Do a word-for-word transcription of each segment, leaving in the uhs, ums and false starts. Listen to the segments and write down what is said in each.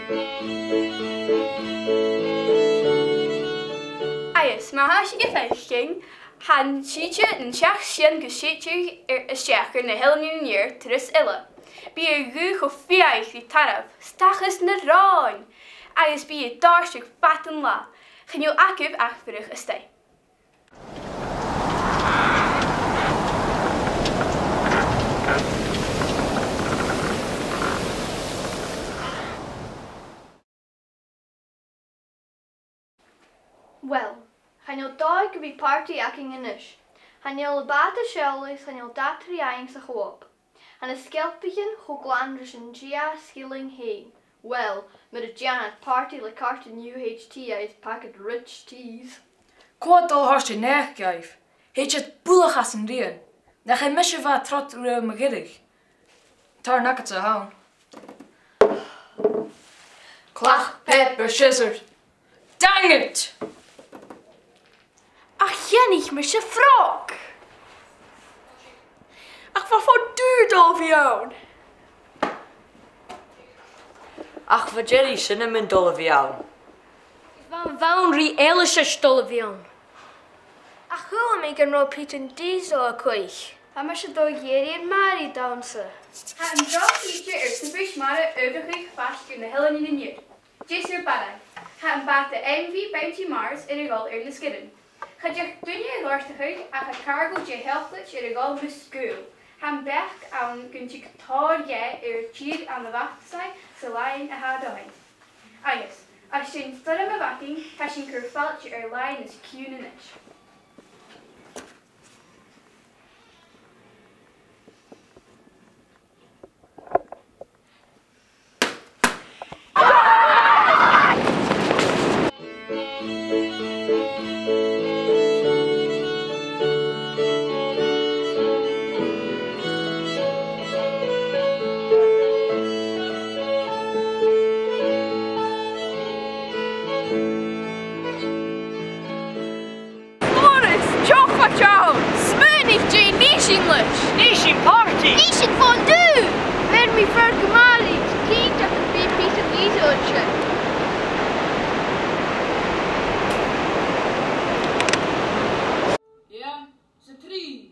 Agus má has I festing, han Sìde an seach sin go Sìde ar a seachar na Hillniú níor turas ile. Bí a gú go fiaich I tarab, stachas na ráin, agus bí a dáirteach fatan lá, chaniu acib ach fuirich a stay. Well, channeil dá go bhí party acing inis. Channeil le bata seolas channeil datri aing sa chóp. And a skelpichen go glanders in gia skilling hay. Well, met a Janet party le carton U H T uit packet rich teas. Quad al hartje neig gaif. Heet je het boelachas in rien. Dan geen misje van trot ure magirig. Tar nakket te houden. Klach, pepper, scissors. Dang it! Ach Jenny, maar ze frog. Ach, wat voor duur dolvion. Ach, wat Jerry, cinnamon dolvion. Van Foundry Elisha dolvion. Ach, hoe make een rood Peter diesel a koich. Hij maar ze door Jerry en Mary dansen. Ha an drop Sìde ar san bris mara overchuig fast in na Hillniú níor. Jis ar Bhagh. Ha an bata M V Bounty Mars ar a gáil ar na Sgoil. Cha deach duine a gáirtechuig a cha cargo de healthlit ar a gáil mu Sgoil. Ha an bech an gunti táir é ar tír an na bhachtasai sa lain a ha dohain. Agus, as sin stada a bhaching, tá sin cur fáilte ar lain is ciúna inis. English. Nation party. Nation fondue. Ver mi vergemali. Kijk dat het weer piece of dieseltje. Ja, ze drie.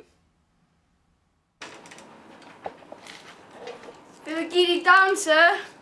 Wil ik jullie dansen?